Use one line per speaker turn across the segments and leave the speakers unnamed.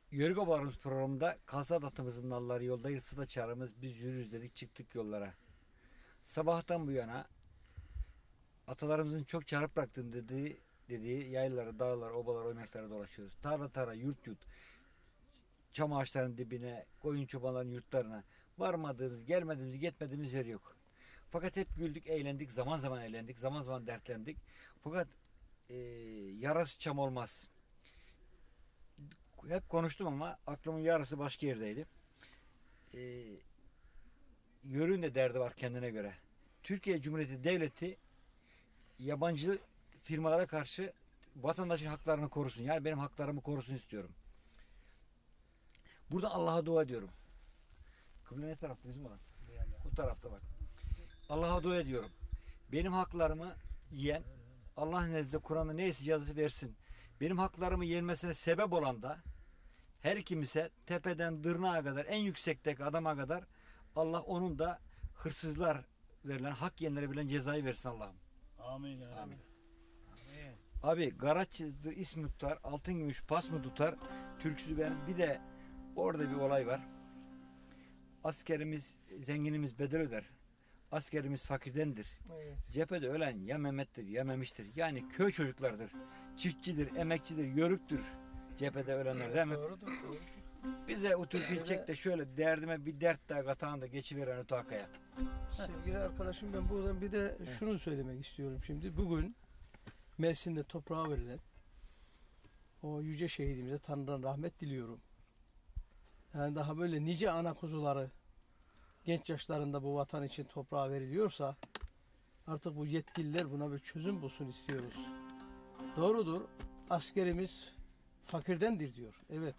Yörük Obalarımız programında kalsat atımızın nalları yolda yırtsa da çağrımız biz yürürüz dedik çıktık yollara. Sabahtan bu yana atalarımızın çok çağırıp bıraktığını dediği yaylalara, dağlara, obalara, oymeklara dolaşıyoruz. Tarla tara, yurt yurt, çam ağaçlarının dibine, koyun çobanların yurtlarına varmadığımız, gelmediğimiz, gitmediğimiz yer yok. Fakat hep güldük, eğlendik, zaman zaman eğlendik, zaman zaman dertlendik. Fakat yarası çam olmaz. Hep konuştum ama aklımın yarısı başka yerdeydi. E, Yörüğün de derdi var kendine göre. Türkiye Cumhuriyeti Devleti yabancı firmalara karşı vatandaşın haklarını korusun. Yani benim haklarımı korusun istiyorum. Burada Allah'a dua ediyorum. Kıble ne tarafta bizim olan? Bu tarafta bak. Allah'a dua ediyorum. Benim haklarımı yiyen Allah nezdinde Kur'an'da neyse cezası versin. Benim haklarımı yenmesine sebep olan da her kimse tepeden tırnağa kadar en yüksekteki adama kadar Allah onun da hırsızlar verilen hak yiyenlere verilen cezayı versin Allah'ım.
Amin. Ya.
Amin. Abi Garaç'dır ismi tutar, altın gümüş pas mı tutar, türküsü benim. Bir de orada bir olay var. Askerimiz, zenginimiz bedel öder. Askerimiz fakirdendir.
Evet.
Cephede ölen ya Mehmet'tir ya Memiş'tir. Yani köy çocuklardır. Çiftçidir, emekçidir, yörüktür. Cephede ölenler değil mi?
Doğrudur, doğrudur.
Bize o türküyü çek de şöyle derdime bir dert daha katağını da geçiveren öte hakaya.
Sevgili arkadaşım, ben buradan bir de şunu söylemek istiyorum şimdi. Bugün Mersin'de toprağa verilen o yüce şehidimize Tanrı'dan rahmet diliyorum. Yani daha böyle nice ana kuzuları genç yaşlarında bu vatan için toprağa veriliyorsa artık bu yetkililer buna bir çözüm bulsun istiyoruz. Doğrudur. Askerimiz fakirdendir diyor. Evet.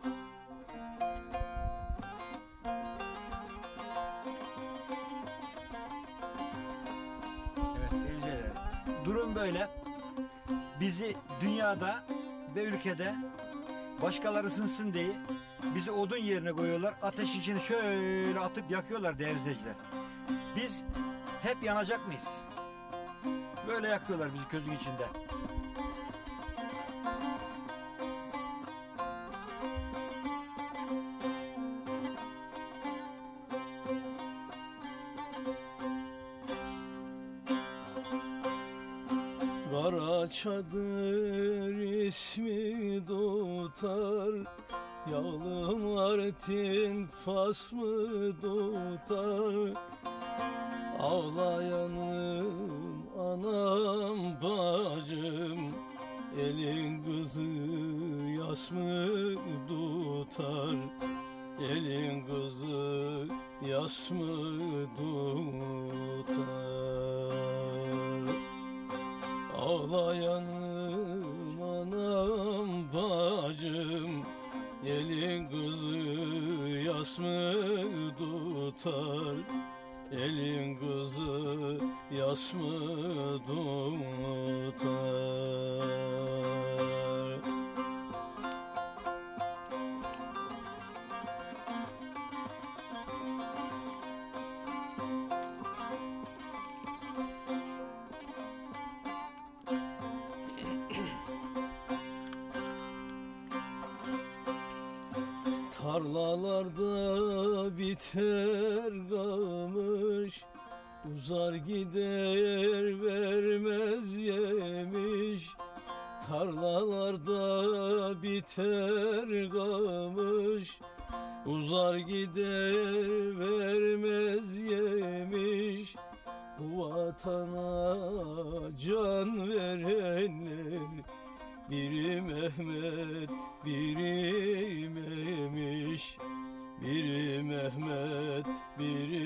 Evet, teyzeler. Durum böyle. Bizi dünyada ve ülkede başkaları ısınsın diye bizi odun yerine koyuyorlar. Ateş içine şöyle atıp yakıyorlar değerli izleyiciler. Biz hep yanacak mıyız? Böyle yakıyorlar bizi közün içinde.
Kara çadır ismi tutar, yağlı Martin Fas mı tutar? Ağlayanım anam bacım, elin kızı yas mı tutar? Elin kızı yas mı tutar? Ağlayanım anam bacım, elin kızı yas mı tutar? Elin kızı yas mı tutar? Tarlalarda biter kamış, uzar gider vermez yemiş. Tarlalarda biter kamış, uzar gider vermez yemiş. Bu vatana can verenler biri Mehmet, biri Memiş. Biri Mehmet, biri